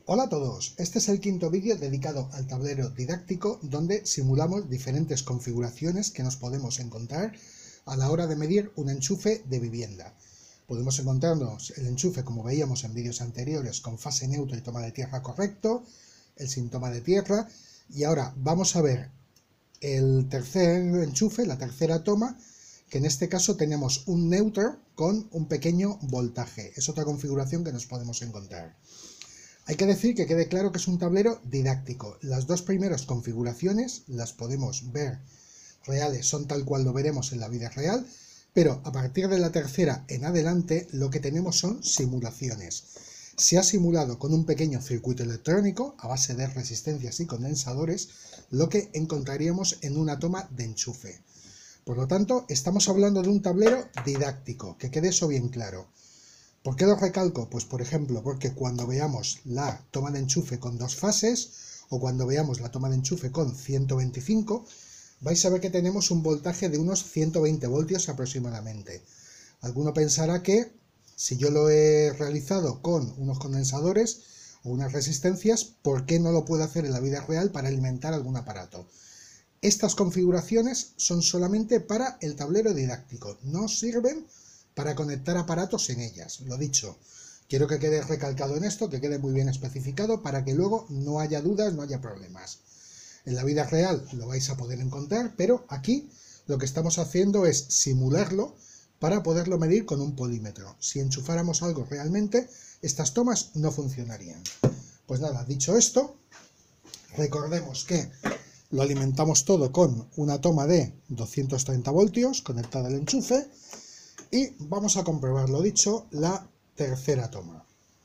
Hola a todos, este es el quinto vídeo dedicado al tablero didáctico donde simulamos diferentes configuraciones que nos podemos encontrar a la hora de medir un enchufe de vivienda. Podemos encontrarnos el enchufe, como veíamos en vídeos anteriores, con fase neutra y toma de tierra correcto, el sin toma de tierra, y ahora vamos a ver el tercer enchufe, la tercera toma, que en este caso tenemos un neutro con un pequeño voltaje. Es otra configuración que nos podemos encontrar. Hay que decir que quede claro que es un tablero didáctico. Las dos primeras configuraciones las podemos ver reales, son tal cual lo veremos en la vida real, pero a partir de la tercera en adelante lo que tenemos son simulaciones. Se ha simulado con un pequeño circuito electrónico a base de resistencias y condensadores lo que encontraríamos en una toma de enchufe. Por lo tanto, estamos hablando de un tablero didáctico, que quede eso bien claro. ¿Por qué lo recalco? Pues por ejemplo, porque cuando veamos la toma de enchufe con dos fases o cuando veamos la toma de enchufe con 125, vais a ver que tenemos un voltaje de unos 120 voltios aproximadamente. Alguno pensará que si yo lo he realizado con unos condensadores o unas resistencias, ¿por qué no lo puedo hacer en la vida real para alimentar algún aparato? Estas configuraciones son solamente para el tablero didáctico, no sirven para conectar aparatos en ellas. Lo dicho, quiero que quede recalcado en esto, que quede muy bien especificado para que luego no haya dudas, no haya problemas. En la vida real lo vais a poder encontrar, pero aquí lo que estamos haciendo es simularlo para poderlo medir con un polímetro. Si enchufáramos algo realmente, estas tomas no funcionarían. Pues nada, dicho esto, recordemos que lo alimentamos todo con una toma de 230 voltios conectada al enchufe y vamos a comprobar, lo dicho, la tercera toma.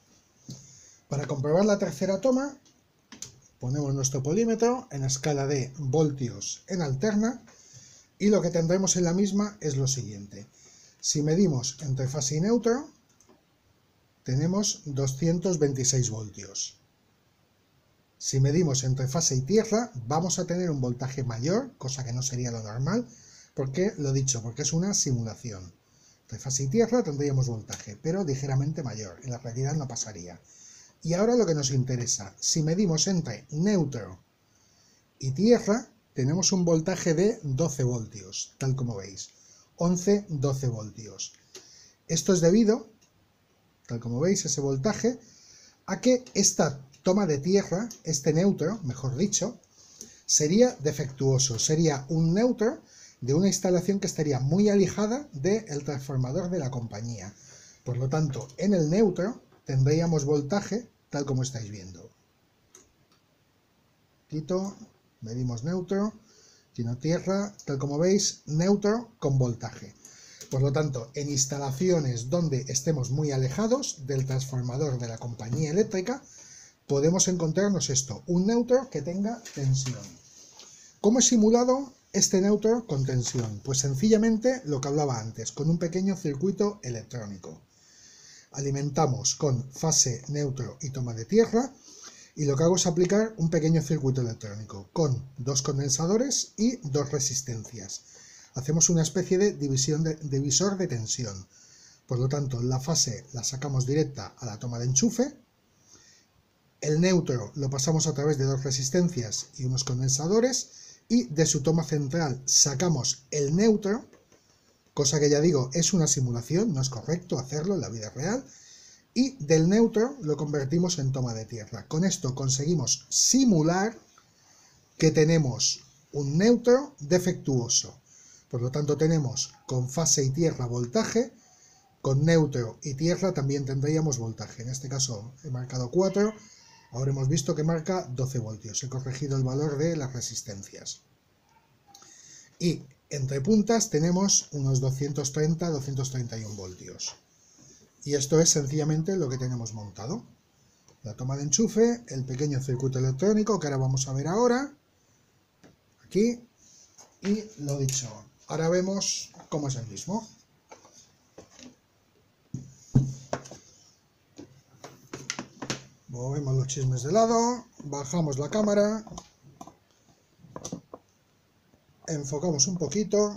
Para comprobar la tercera toma, ponemos nuestro polímetro en escala de voltios en alterna y lo que tendremos en la misma es lo siguiente. Si medimos entre fase y neutro, tenemos 226 voltios. Si medimos entre fase y tierra, vamos a tener un voltaje mayor, cosa que no sería lo normal, porque, lo dicho, porque es una simulación. Entre fase y tierra tendríamos voltaje, pero ligeramente mayor, en la realidad no pasaría. Y ahora lo que nos interesa, si medimos entre neutro y tierra, tenemos un voltaje de 12 voltios, tal como veis, 11-12 voltios. Esto es debido, tal como veis, ese voltaje, a que esta toma de tierra, este neutro, mejor dicho, sería defectuoso, sería un neutro de una instalación que estaría muy alejada del transformador de la compañía. Por lo tanto, en el neutro tendríamos voltaje tal como estáis viendo. Quito, medimos neutro, quito tierra, tal como veis, neutro con voltaje. Por lo tanto, en instalaciones donde estemos muy alejados del transformador de la compañía eléctrica, podemos encontrarnos esto, un neutro que tenga tensión. ¿Cómo he simulado este neutro con tensión? Pues sencillamente lo que hablaba antes, con un pequeño circuito electrónico. Alimentamos con fase, neutro y toma de tierra y lo que hago es aplicar un pequeño circuito electrónico con dos condensadores y dos resistencias. Hacemos una especie de divisor de tensión. Por lo tanto, la fase la sacamos directa a la toma de enchufe. El neutro lo pasamos a través de dos resistencias y unos condensadores y de su toma central sacamos el neutro, cosa que ya digo es una simulación, no es correcto hacerlo en la vida real, y del neutro lo convertimos en toma de tierra. Con esto conseguimos simular que tenemos un neutro defectuoso. Por lo tanto tenemos con fase y tierra voltaje, con neutro y tierra también tendríamos voltaje. En este caso he marcado 4. Ahora hemos visto que marca 12 voltios. He corregido el valor de las resistencias. Y entre puntas tenemos unos 230-231 voltios. Y esto es sencillamente lo que tenemos montado. La toma de enchufe, el pequeño circuito electrónico que ahora vamos a ver ahora. Aquí. Y lo dicho. Ahora vemos cómo es el mismo. Movemos los chismes de lado, bajamos la cámara, enfocamos un poquito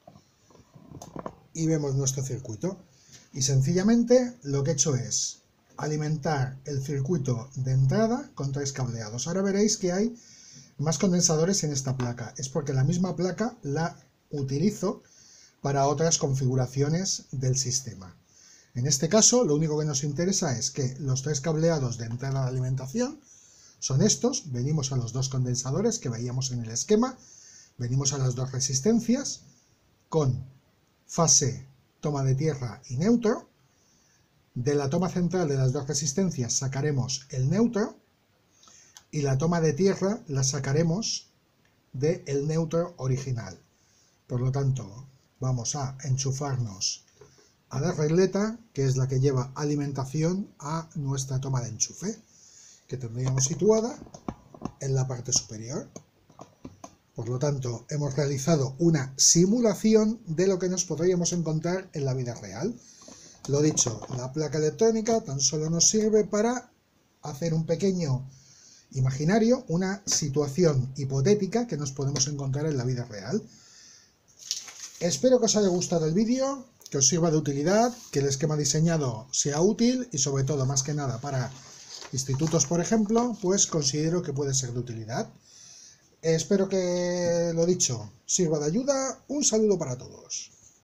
y vemos nuestro circuito. Y sencillamente lo que he hecho es alimentar el circuito de entrada con 3 cableados. Ahora veréis que hay más condensadores en esta placa. Es porque la misma placa la utilizo para otras configuraciones del sistema. En este caso, lo único que nos interesa es que los 3 cableados de entrada de alimentación son estos. Venimos a los 2 condensadores que veíamos en el esquema, venimos a las 2 resistencias con fase, toma de tierra y neutro. De la toma central de las 2 resistencias sacaremos el neutro y la toma de tierra la sacaremos del neutro original. Por lo tanto, vamos a enchufarnos a la regleta, que es la que lleva alimentación a nuestra toma de enchufe, que tendríamos situada en la parte superior. Por lo tanto, hemos realizado una simulación de lo que nos podríamos encontrar en la vida real. Lo dicho, la placa electrónica tan solo nos sirve para hacer un pequeño imaginario, una situación hipotética que nos podemos encontrar en la vida real. Espero que os haya gustado el vídeo, que os sirva de utilidad, que el esquema diseñado sea útil y sobre todo, más que nada, para institutos, por ejemplo, pues considero que puede ser de utilidad. Espero que, lo dicho, sirva de ayuda. Un saludo para todos.